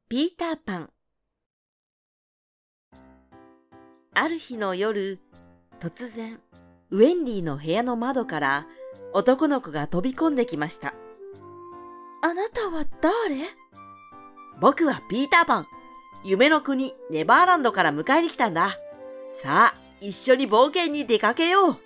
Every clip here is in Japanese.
ピーターパン。ある日の夜、突然、ウェンディの部屋の窓から男の子が飛び込んできました。あなたは誰？僕はピーターパン。夢の国ネバーランドから迎えに来たんだ。さあ、一緒に冒険に出かけよう。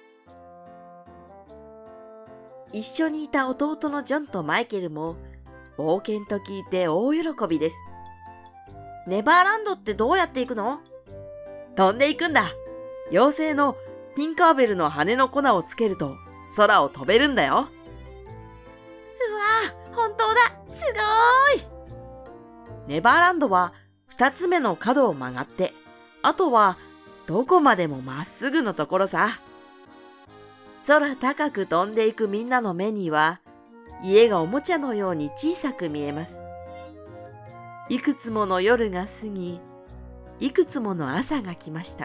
一緒にいた弟のジョンとマイケルも冒険と聞いて大喜びです。ネバーランドってどうやって行くの？飛んでいくんだ。妖精のティンカーベルの羽の粉をつけると空を飛べるんだよ。うわあ、本当だ。すごーい。ネバーランドは二つ目の角を曲がって、あとはどこまでもまっすぐのところさ。空高く飛んでいくみんなの目には、家がおもちゃのように小さく見えます。いくつもの夜が過ぎ、いくつもの朝が来ました。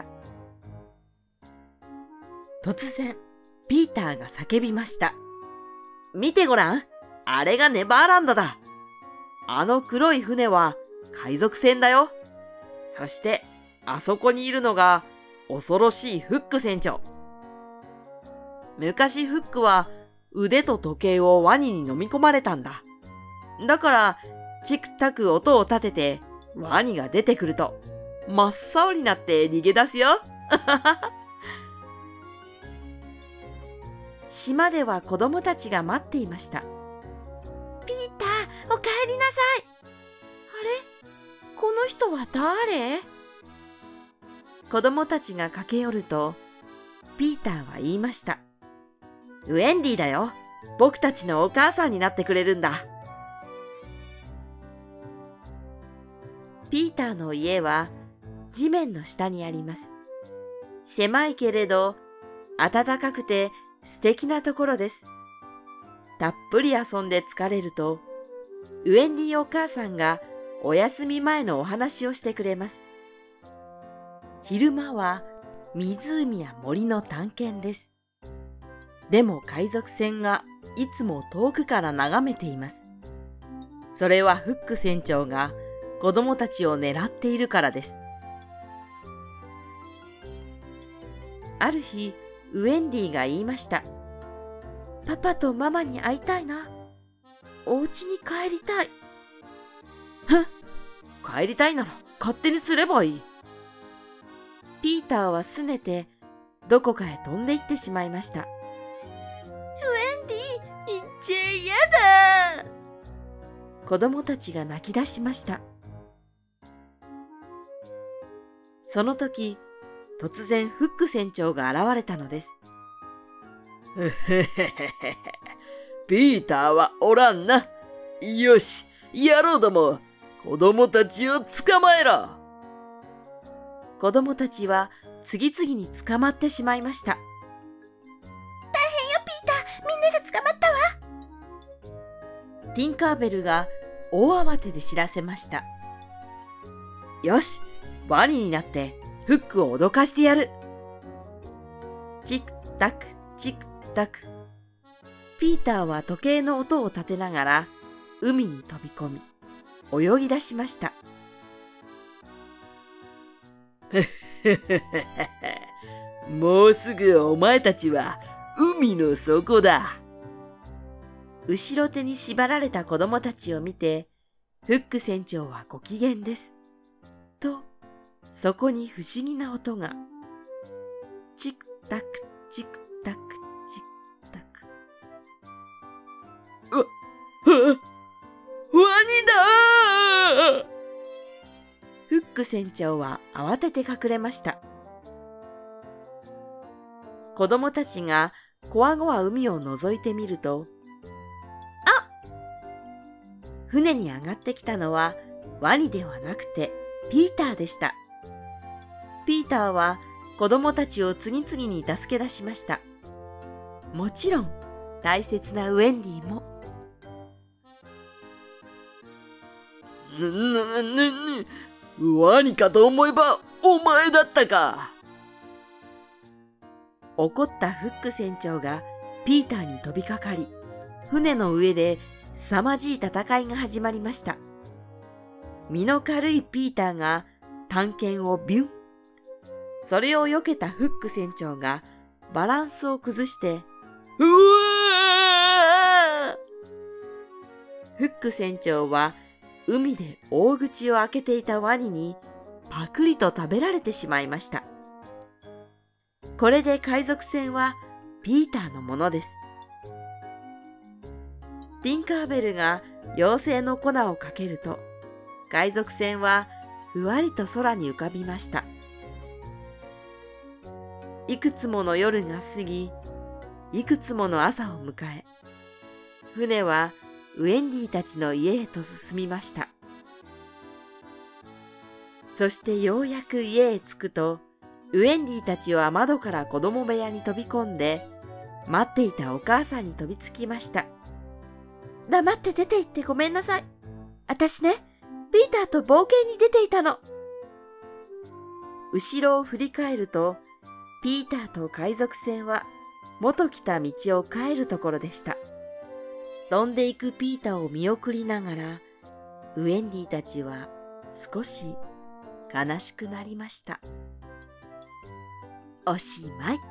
突然、ピーターが叫びました。見てごらん、あれがネバーランドだ。あの黒い船は海賊船だよ。そして、あそこにいるのが恐ろしいフック船長。昔フックは腕と時計をワニに飲み込まれたんだ。だから、チクタク音を立ててワニが出てくると真っ青になって逃げ出すよ。島では子供たちが待っていました。ピーター、おかえりなさい。あれ？この人は誰？子供たちが駆け寄ると、ピーターは言いました。ウェンディだよ。僕たちのお母さんになってくれるんだ。ピーターの家は地面の下にあります。狭いけれど暖かくて素敵なところです。たっぷり遊んで疲れると、ウェンディお母さんがお休み前のお話をしてくれます。昼間は湖や森の探検です。でも海賊船がいつも遠くから眺めています。それはフック船長が子供たちを狙っているからです。ある日、ウェンディが言いました。パパとママに会いたいな。お家に帰りたい。帰りたいなら勝手にすればいい。ピーターは拗ねてどこかへ飛んで行ってしまいました。ウェンディ、行っちゃいやだ。子供たちが泣き出しました。その時、突然フック船長が現れたのです。 ピーターはおらんな。よし、野郎ども、子供たちを捕まえろ。 子供たちは次々に捕まってしまいました。大変よ、ピーター。みんなが捕まったわ。ティンカーベルが大慌てで知らせました。 よし、ワニになってフックを脅かしてやる。 チクタク、チクタク。ピーターは時計の音を立てながら海に飛び込み、泳ぎ出しました。 もうすぐお前たちは海の底だ。 後ろ手に縛られた子供たちを見て、フック船長はご機嫌です。と、そこに不思議な音が。チクタク、チクタク、チクタク。 ワニだ！ フック船長は慌てて隠れました。子供たちがこわごわ海を覗いてみると、あ！船に上がってきたのはワニではなくてピーターでした。ピーターは子供たちを次々に助け出しました。もちろん大切なウェンディも。 ワニかと思えばお前だったか。 怒ったフック船長がピーターに飛びかかり、船の上で凄まじい戦いが始まりました。 身の軽いピーターが探検をビュン。それを避けたフック船長がバランスを崩して、 うわー！ フック船長は海で大口を開けていたワニにパクリと食べられてしまいました。これで海賊船はピーターのものです。ティンカーベルが妖精の粉をかけると、海賊船はふわりと空に浮かびました。いくつもの夜が過ぎ、いくつもの朝を迎え、船はウェンディたちの家へと進みました。そしてようやく家へ着くと、ウェンディたちは窓から子供部屋に飛び込んで、待っていたお母さんに飛びつきました。黙って出て行ってごめんなさい。私ね、ピーターと冒険に出ていたの。後ろを振り返ると、ピーターと海賊船は元来た道を帰るところでした。飛んでいくピーターを見送りながら、ウェンディたちは少し悲しくなりました。おしまい。